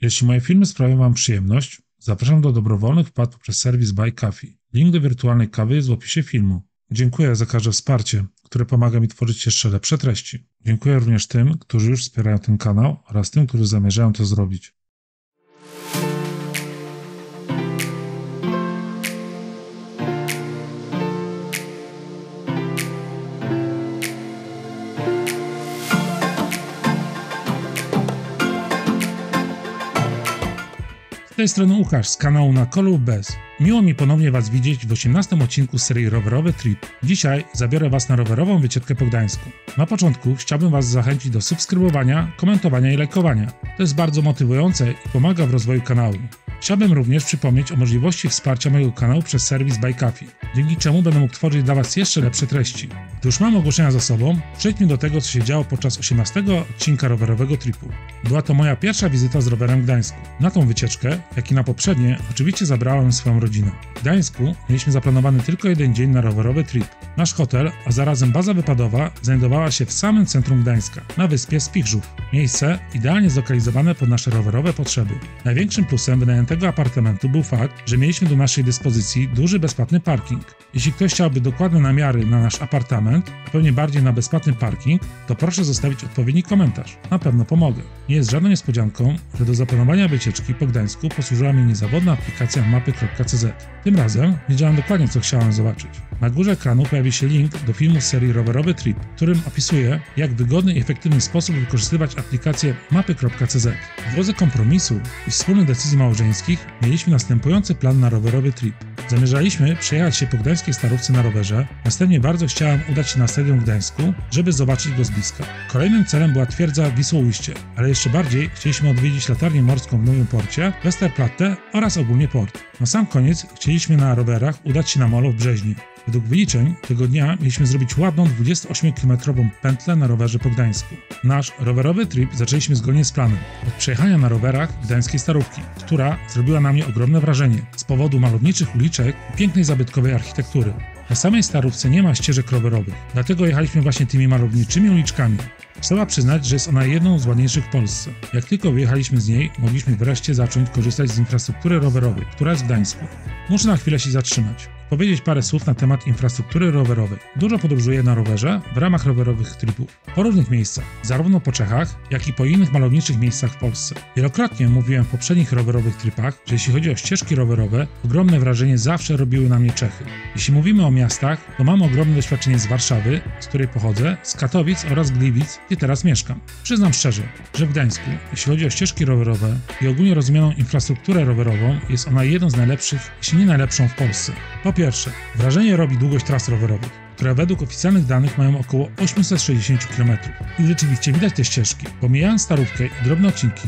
Jeśli moje filmy sprawiają Wam przyjemność, zapraszam do dobrowolnych wpłat poprzez serwis Buy Coffee. Link do wirtualnej kawy jest w opisie filmu. Dziękuję za każde wsparcie, które pomaga mi tworzyć jeszcze lepsze treści. Dziękuję również tym, którzy już wspierają ten kanał oraz tym, którzy zamierzają to zrobić. Z tej strony Łukasz z kanału Na Kolu Bez. Miło mi ponownie Was widzieć w 18 odcinku z serii Rowerowy Trip. Dzisiaj zabiorę Was na rowerową wycieczkę po Gdańsku. Na początku chciałbym Was zachęcić do subskrybowania, komentowania i lajkowania. To jest bardzo motywujące i pomaga w rozwoju kanału. Chciałbym również przypomnieć o możliwości wsparcia mojego kanału przez serwis Buy Coffee, dzięki czemu będę mógł tworzyć dla Was jeszcze lepsze treści. Gdy już mam ogłoszenia za sobą, przejdźmy do tego, co się działo podczas 18 odcinka rowerowego tripu. Była to moja pierwsza wizyta z rowerem w Gdańsku. Na tą wycieczkę, jak i na poprzednie, oczywiście zabrałem swoją rodzinę. W Gdańsku mieliśmy zaplanowany tylko jeden dzień na rowerowy trip. Nasz hotel, a zarazem baza wypadowa, znajdowała się w samym centrum Gdańska, na wyspie Spichrzów. Miejsce idealnie zlokalizowane pod nasze rowerowe potrzeby. Największym plusem wynajętego apartamentu był fakt, że mieliśmy do naszej dyspozycji duży bezpłatny parking. Jeśli ktoś chciałby dokładne namiary na nasz apartament, a pewnie bardziej na bezpłatny parking, to proszę zostawić odpowiedni komentarz. Na pewno pomogę. Nie jest żadną niespodzianką, że do zaplanowania wycieczki po Gdańsku posłużyła mi niezawodna aplikacja mapy.cz. Tym razem wiedziałem dokładnie, co chciałem zobaczyć. Na górze ekranu pojawi się link do filmu z serii Rowerowy Trip, w którym opisuję, jak w wygodny i efektywny sposób wykorzystywać aplikację mapy.cz. W drodze kompromisu i wspólnych decyzji małżeńskich mieliśmy następujący plan na rowerowy trip. Zamierzaliśmy przejechać się po gdańskiej Starówce na rowerze, następnie bardzo chciałem udać się na stadion w Gdańsku, żeby zobaczyć go z bliska. Kolejnym celem była twierdza Wisłoujście, ale jeszcze bardziej chcieliśmy odwiedzić latarnię morską w Nowym Porcie, Westerplatte oraz ogólnie port. Na sam koniec chcieliśmy na rowerach udać się na molo w Brzeźnie. Według wyliczeń tego dnia mieliśmy zrobić ładną 28-kilometrową pętlę na rowerze po Gdańsku. Nasz rowerowy trip zaczęliśmy zgodnie z planem. Od przejechania na rowerach gdańskiej Starówki, która zrobiła na mnie ogromne wrażenie z powodu malowniczych uliczek i pięknej zabytkowej architektury. Na samej Starówce nie ma ścieżek rowerowych, dlatego jechaliśmy właśnie tymi malowniczymi uliczkami. Trzeba przyznać, że jest ona jedną z ładniejszych w Polsce. Jak tylko wyjechaliśmy z niej, mogliśmy wreszcie zacząć korzystać z infrastruktury rowerowej, która jest w Gdańsku. Muszę na chwilę się zatrzymać. Powiedzieć parę słów na temat infrastruktury rowerowej. Dużo podróżuję na rowerze w ramach rowerowych tripów. Po różnych miejscach, zarówno po Czechach, jak i po innych malowniczych miejscach w Polsce. Wielokrotnie mówiłem w poprzednich rowerowych tripach, że jeśli chodzi o ścieżki rowerowe, ogromne wrażenie zawsze robiły na mnie Czechy. Jeśli mówimy o miastach, to mam ogromne doświadczenie z Warszawy, z której pochodzę, z Katowic oraz Gliwic, gdzie teraz mieszkam. Przyznam szczerze, że w Gdańsku, jeśli chodzi o ścieżki rowerowe i ogólnie rozumianą infrastrukturę rowerową, jest ona jedną z najlepszych, jeśli nie najlepszą w Polsce. Po pierwsze, wrażenie robi długość tras rowerowych, które według oficjalnych danych mają około 860 km. I rzeczywiście widać te ścieżki. Pomijając Starówkę i drobne odcinki,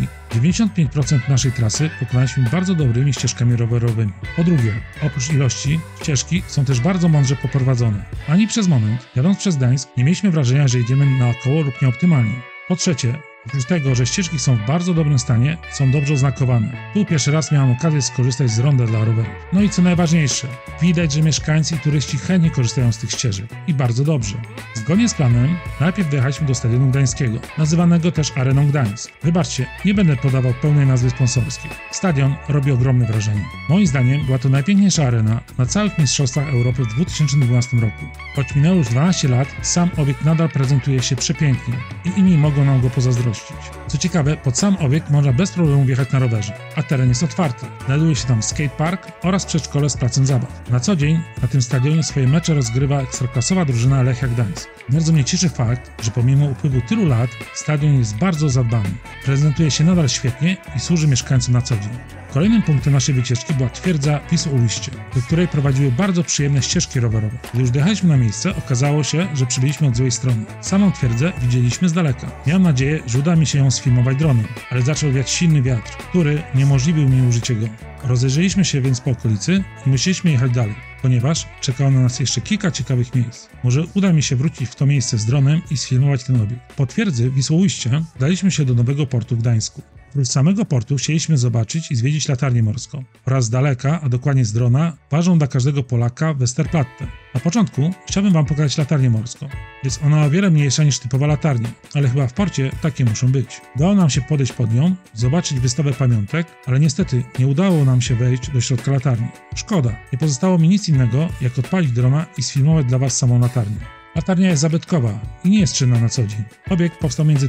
95% naszej trasy pokonaliśmy bardzo dobrymi ścieżkami rowerowymi. Po drugie, oprócz ilości, ścieżki są też bardzo mądrze poprowadzone. Ani przez moment, jadąc przez Gdańsk, nie mieliśmy wrażenia, że jedziemy naokoło lub nieoptymalnie. Po trzecie, oprócz tego, że ścieżki są w bardzo dobrym stanie, są dobrze oznakowane. Tu pierwszy raz miałem okazję skorzystać z ronda dla rowerów. No i co najważniejsze, widać, że mieszkańcy i turyści chętnie korzystają z tych ścieżek. I bardzo dobrze. Zgodnie z planem, najpierw dojechaliśmy do Stadionu Gdańskiego, nazywanego też Areną Gdańsk. Wybaczcie, nie będę podawał pełnej nazwy sponsorskiej. Stadion robi ogromne wrażenie. Moim zdaniem była to najpiękniejsza arena na całych mistrzostwach Europy w 2012 roku. Choć minęło już 12 lat, sam obiekt nadal prezentuje się przepięknie i inni mogą nam go pozazdrościć. Co ciekawe, pod sam obiekt można bez problemu wjechać na rowerze, a teren jest otwarty. Znajduje się tam skatepark oraz przedszkole z placem zabaw. Na co dzień na tym stadionie swoje mecze rozgrywa ekstraklasowa drużyna Lechia Gdańsk. Bardzo mnie cieszy fakt, że pomimo upływu tylu lat stadion jest bardzo zadbany. Prezentuje się nadal świetnie i służy mieszkańcom na co dzień. Kolejnym punktem naszej wycieczki była twierdza Wisłoujście, do której prowadziły bardzo przyjemne ścieżki rowerowe. Gdy już dojechaliśmy na miejsce, okazało się, że przybyliśmy od złej strony. Samą twierdzę widzieliśmy z daleka. Miałem nadzieję, że uda mi się ją sfilmować dronem, ale zaczął wiać silny wiatr, który niemożliwił mi użycie go. Rozejrzeliśmy się więc po okolicy i musieliśmy jechać dalej, ponieważ czekało na nas jeszcze kilka ciekawych miejsc. Może uda mi się wrócić w to miejsce z dronem i sfilmować ten obiekt. Po twierdzy Wisłoujście udaliśmy się do nowego portu w Gdańsku. Oprócz samego portu chcieliśmy zobaczyć i zwiedzić latarnię morską oraz z daleka, a dokładnie z drona, ważną dla każdego Polaka Westerplatte. Na początku chciałbym Wam pokazać latarnię morską. Jest ona o wiele mniejsza niż typowa latarnia, ale chyba w porcie takie muszą być. Udało nam się podejść pod nią, zobaczyć wystawę pamiątek, ale niestety nie udało nam się wejść do środka latarni. Szkoda, nie pozostało mi nic innego, jak odpalić drona i sfilmować dla Was samą latarnię. Latarnia jest zabytkowa i nie jest czynna na co dzień. Obiekt powstał między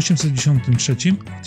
1893 a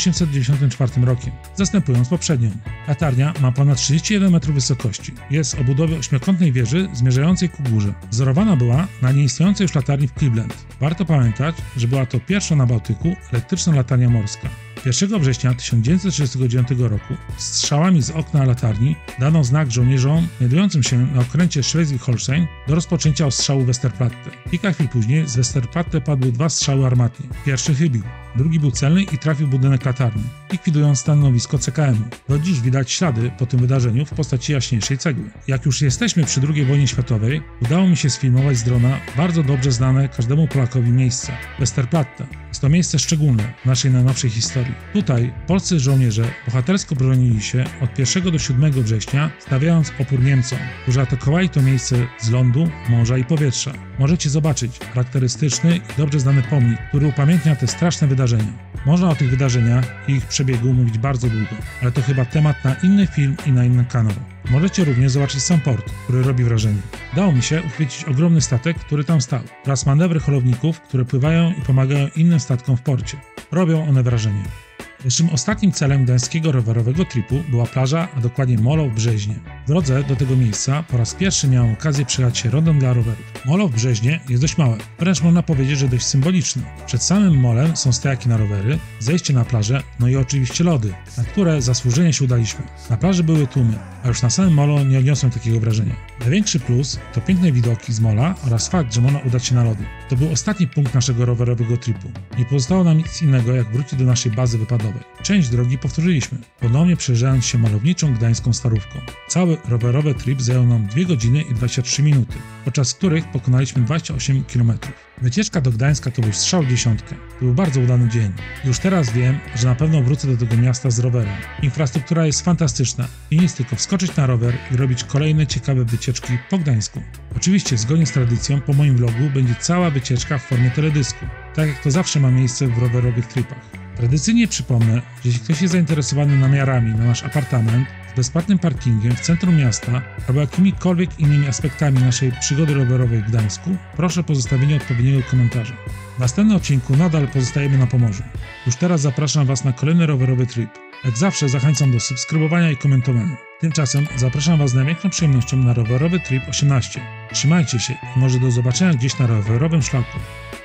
1894 rokiem, zastępując poprzednią. Latarnia ma ponad 31 metrów wysokości. Jest o budowie ośmiokątnej wieży zmierzającej ku górze. Wzorowana była na nieistniejącej już latarni w Cleveland. Warto pamiętać, że była to pierwsza na Bałtyku elektryczna latarnia morska. 1 września 1939 roku strzałami z okna latarni dano znak żołnierzom znajdującym się na okręcie Schleswig-Holstein do rozpoczęcia ostrzału Westerplatte. Kilka chwil później z Westerplatte padły 2 strzały armatnie. Pierwszy chybił, drugi był celny i trafił w budynek latarni, likwidując stanowisko CKM-u. Do dziś widać ślady po tym wydarzeniu w postaci jaśniejszej cegły. Jak już jesteśmy przy II wojnie światowej, udało mi się sfilmować z drona bardzo dobrze znane każdemu Polakowi miejsce – Westerplatte. Jest to miejsce szczególne w naszej najnowszej historii. Tutaj polscy żołnierze bohatersko bronili się od 1 do 7 września, stawiając opór Niemcom, którzy atakowali to miejsce z lądu, morza i powietrza. Możecie zobaczyć charakterystyczny i dobrze znany pomnik, który upamiętnia te straszne wydarzenia. Można o tych wydarzeniach i ich przebiegu mówić bardzo długo, ale to chyba temat na inny film i na inny kanał. Możecie również zobaczyć sam port, który robi wrażenie. Udało mi się uchwycić ogromny statek, który tam stał, oraz manewry holowników, które pływają i pomagają innym statkom w porcie. Robią one wrażenie. Naszym ostatnim celem gdańskiego rowerowego tripu była plaża, a dokładnie Molo w Brzeźnie. W drodze do tego miejsca po raz pierwszy miałem okazję przejechać się rondem dla rowerów. Molo w Brzeźnie jest dość małe, wręcz można powiedzieć, że dość symboliczne. Przed samym molem są stojaki na rowery, zejście na plażę, no i oczywiście lody, na które zasłużenie się udaliśmy. Na plaży były tłumy, a już na samym molo nie odniosłem takiego wrażenia. Największy plus to piękne widoki z mola oraz fakt, że można udać się na lody. To był ostatni punkt naszego rowerowego tripu. Nie pozostało nam nic innego, jak wrócić do naszej bazy wypadowej. Część drogi powtórzyliśmy, ponownie przejeżdżając się malowniczą gdańską starówką. Cały rowerowy trip zajął nam 2 godziny i 23 minuty, podczas których pokonaliśmy 28 km. Wycieczka do Gdańska to był strzał w dziesiątkę. To był bardzo udany dzień. Już teraz wiem, że na pewno wrócę do tego miasta z rowerem. Infrastruktura jest fantastyczna i nic, tylko wskoczyć na rower i robić kolejne ciekawe wycieczki po Gdańsku. Oczywiście zgodnie z tradycją po moim vlogu będzie cała wycieczka w formie teledysku, tak jak to zawsze ma miejsce w rowerowych tripach. Tradycyjnie przypomnę, że jeśli ktoś jest zainteresowany namiarami na nasz apartament z bezpłatnym parkingiem w centrum miasta albo jakimikolwiek innymi aspektami naszej przygody rowerowej w Gdańsku, proszę o pozostawienie odpowiedniego komentarza. W następnym odcinku nadal pozostajemy na Pomorzu. Już teraz zapraszam Was na kolejny rowerowy trip. Jak zawsze zachęcam do subskrybowania i komentowania. Tymczasem zapraszam Was z największą przyjemnością na rowerowy trip 18. Trzymajcie się i może do zobaczenia gdzieś na rowerowym szlaku.